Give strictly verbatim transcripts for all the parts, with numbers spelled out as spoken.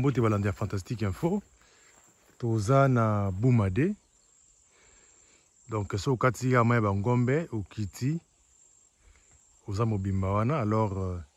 mbote balandi Fantastique Info. Toza na Boumade. Donc so kati ya mai bangombe ukiti. Oza mobimba wana alors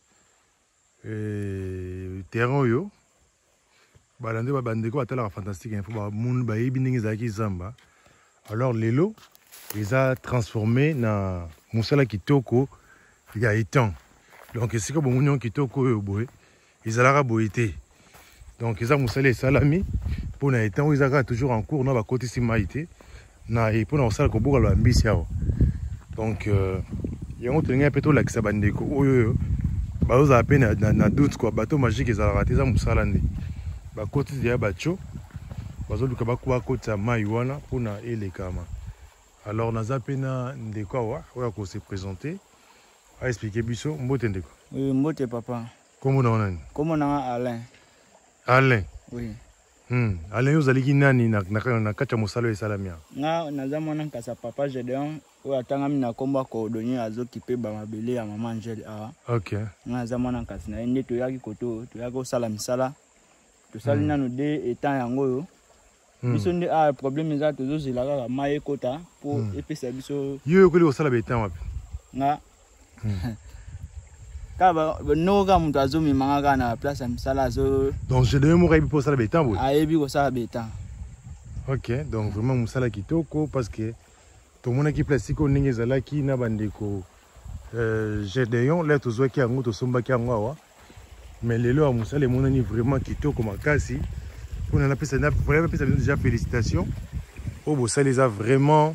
euh terrain yo. Balandi ba bandeko batala Fantastique Info ba moun ba yebi ndenge zaki zamba. Alors lelo ils a transformé na musala kitoko ya étang. Donc c'est comme mon kitoko yo boy. Ils allaient boiter. Donc ils ont moussé salami pour na étant ils ont toujours en cours na ba côté simaité na et pour na osala ko boka la mbisi yao. Donc euh yango tenga peto la kisabandeko oyo ba oza à peine na, na doute quoi bateau magique ils allaient rater ça musala ndi. Ba côté ya bacho bazo luka ba kwa côté ya mai wana pour na ele kama. Alors naza pena ndeko wa oya ko se présenter a expliquer biso mbote ndeko. Oui, mbote papa. Comment on a? Comment on a Alain? Alain. Oui. Hmm. Alain vous allez nani na na na kacha musalo e salamia. Nga nazamona nkasa papa Gedeon o atanga mina komba ko donner azo kipe ba mabele ya maman Angel a. OK. Nga nazamona nkasa na ende to yaki koto to yako sala misala. To sali nanu de etant yango yo. Biso nde a problème za to zo zilaka ka maye kota pour epesa biso. Yo ko li osala betan wapi? Nga. Kaba no ga mutu azumi manga na place misala zo. Donc je devais mourir pour ça betan boy. A yebi ko sala betan. OK, donc vraiment musala kitoko parce que tout le monde qui place ko ninge zala ki na bandeko euh Gédéon là tozo ki yango to somba ki yango wa. Mais lelo a musala mon ni vraiment kitoko makasi. On a appelé ça vraiment déjà félicitations. Oh bo ça les a vraiment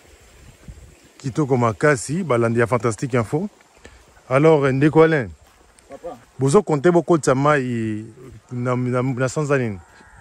kitoko makasi balandi Fantastique Info. Alors ndeko Alain. Papa. Bozo compter beaucoup de mai na na sanzanine.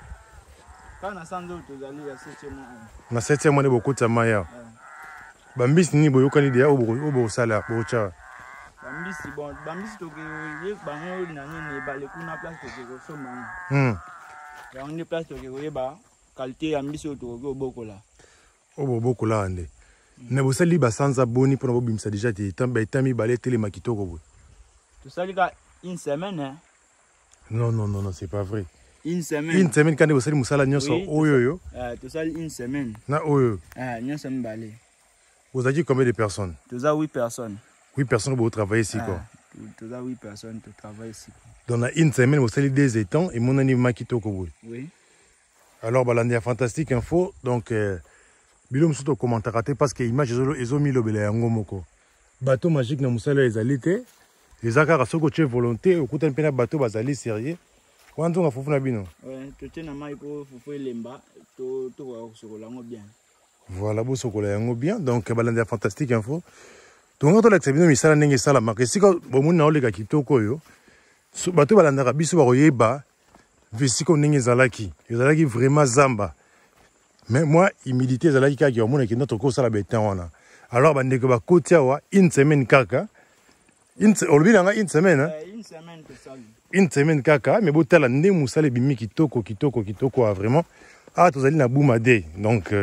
Kana sanzo tozali ya septième mois. Na septième mois beaucoup de mai ya. Bambisi ni boyo kani dia obo obo sala bocha. Bambisi bon bambisi to ke bango na ni bale kuna place to ke so man. Hmm. Ya on place to ke ba qualité ya mbisi to ke obokola. Obo bokola ande. Ne bosali ba sanza boni pour bobimisa déjà te tamba etami balé télé makitoko bo. To sali ka une semaine hein. Non non non non c'est pas vrai. Une semaine. Une semaine quand bosali musala nyoso oyo yo. Ah to sali une semaine. Na oyo. Ah nyoso mbale. Vous avez combien de personnes? To za huit personnes. huit personnes pour travailler ici quoi. To za huit personnes to travailler ici. Dans la une semaine bosali des étangs et mon ani makitoko bo. Oui. Alors balandi Fantastique Info donc euh, Bilo musuto commentaire parce que image ezo mi lobela yango moko. Bateau magique na musala ezalité. Les akara soko che volonté okuta mpena bateau bazali sérieux. Wanzo nga fofu na bino. Ouais, to tena mai ko fofu elemba to to ko sokola ngo bien. Voilà bo sokola yango bien donc balandi Fantastique Info. Donc to la bino misala ndenge sala makesi ko bomuni na oleka kitoko yo. So bateau balanda biso ba koyeba visiko ndenge zalaki. Ezalaki vraiment zamba. Mais moi, humilité, c'est là qu'il y a notre course à la bête. Alors, bande que ba kotia wa une semaine kaka. Une une semaine hein. Une semaine tout ça. Une semaine kaka, mais botala ndé musale bimi kitoko kitoko kitoko vraiment. Ah, tu allez na Boumade. Donc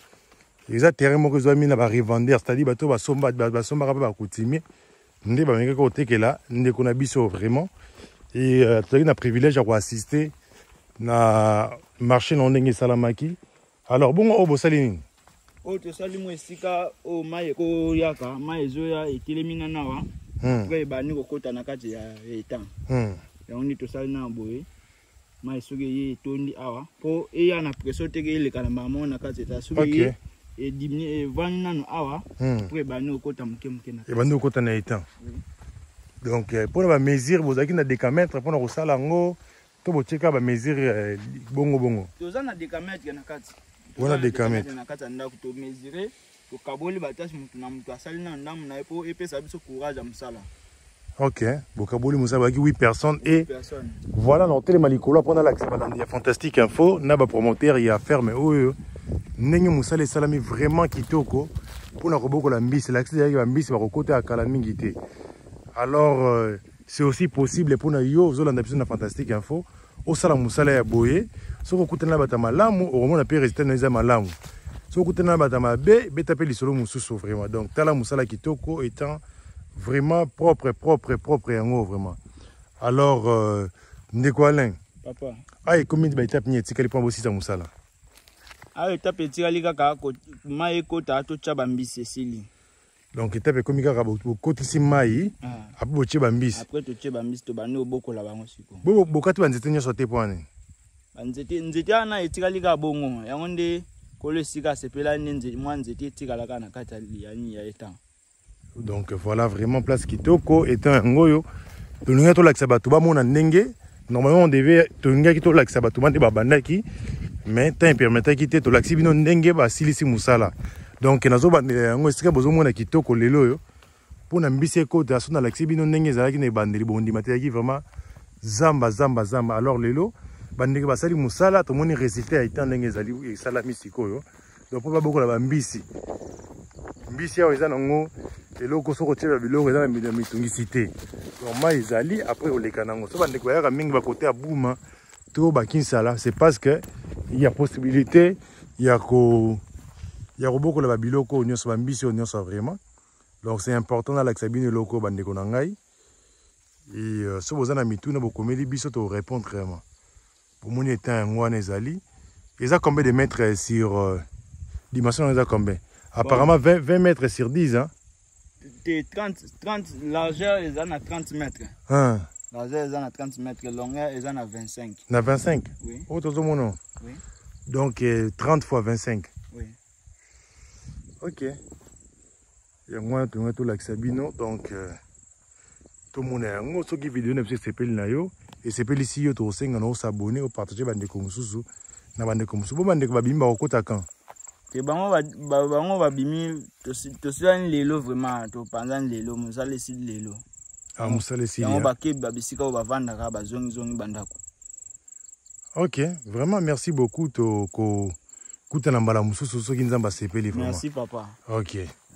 les a terrain mo que zo mi na ba revendeur, c'est-à-dire bato ba somba ba somba ba coutumier. Ndé ba menga ko teke là, ndé ko na biso vraiment. Et tu as eu un privilège à assister na marché non ndenge salamaki. Alors bon au bosalini. O to sali mo esika o maye ko yaka maye zo ya etelemina nawa. Hmm. Ko ba ni ko kota na kati ya etan. Hmm. Ya oni to sali na boye. Maye suge ye tondi awa. Po e ya na preso tege ile kana mama na kati ta suge ye. E dimni e vani nanu awa. Po ba ni ko kota mke mke na. E ba ni ko kota na etan. Donc pour la mesure vous avez na décamètre pour na sala ngo to bocheka ba mesure bongo bongo. To za na décamètre na kati. On a des caméras. On a des caméras pour mesurer, pour kaboli batas mutu na mutu asali na ndamu na epo epesa biso courage amsala. OK, bokaboli musala ki huit personnes et voilà dans télé malikolo pendant l'accès balandi Fantastique Info na ba promoteur ya ferme oyo ndenge musala salami vraiment kitoko pour na koboko la mbisi l'accès ya mbisi ba kokota akala mingi te. Alors euh, c'est aussi possible pour na yo zolanda biso na Fantastique Info au sala musala ya boye. Soko kutana bata malamu au moins na pe résultat na malamu. Soko kutana bata mabe beta pe lisolo mususu vraiment. Donc tala musala kitoko étant vraiment propre propre propre yango vraiment. Alors euh, ndeko Alain. Papa. Ah, et combien de étapes n'y a-t-il pour aussi ça moussala? Ah, étape etikali kaka mai ekota to bambisi esili. Donc étape comme kaka côté si mai après boche bambisi. Après to che bambisi to bani oboko la bango siko. Bo bokati banzete nyo sote poane. Banzete nzete ana etikali ka bongo yango nde kolo sika sepela nze mwa nzete etikala kana kata yani ya etan. Donc voilà vraiment place kitoko étant ngoyo. To ninga to laksa bato ba mona ndenge. Normalement on devait to ninga ki to laksa bato mande ba bandaki. Mais tant permettait quitter to laksi bino ndenge ba silisi musala. Donc nazo ba ngo esika bozo mona kitoko lelo yo. Pona mbisi ekota aso na laksi bino ndenge ezalaki na bandeli bondi mataki vraiment zamba zamba zamba. Alors lelo bandeke basali musala to moni résultat étant ndenge ezali esala misiko yo. Donc po ba boko la mbisi. Mbisi ya eza nango eloko soko tsheba biloko eza na mitungisité. Donc ma ezali après oleka nango. So bandeke ya mingi ba côté abuma to ba kinsala, c'est parce que il y a possibilité il y a ko il y a beaucoup de babiloko nyonso bambisi nyonso vraiment. Donc c'est important dans l'axabine loko bandeko na ngai. Et euh, so bozana mituna bokomeli biso to répondre vraiment. Pour mon état ngwana ezali, eza combien de mètres sur euh, dimension eza combien? Apparemment vingt, vingt mètres sur dix hein. trente trente largeur eza na trente mètres. Hein. Largeur eza na trente mètres, longueur eza na vingt-cinq. Na vingt-cinq? Oui. Oh tozo mono. Oui. Donc euh, trente fois vingt-cinq. Oui. OK. Et moi tout tout l'axabino donc euh, tout le monde est en ce qui vidéo ne peut s'appeler na yo et s'appelle ici yo to senga no s'abonner ou partager bande ko mususu na bande ko mususu bande ko babimba okota kan. Te bango ba bango babimi to to sani lelo vraiment to panza lelo musala ici lelo. Ah musala ici. Yango ba ke babisika o bavanda ka bazongi zongi bandako. OK, vraiment merci beaucoup to ko kuta na mbala mususu soki nzamba sepeli vraiment. Merci papa. OK.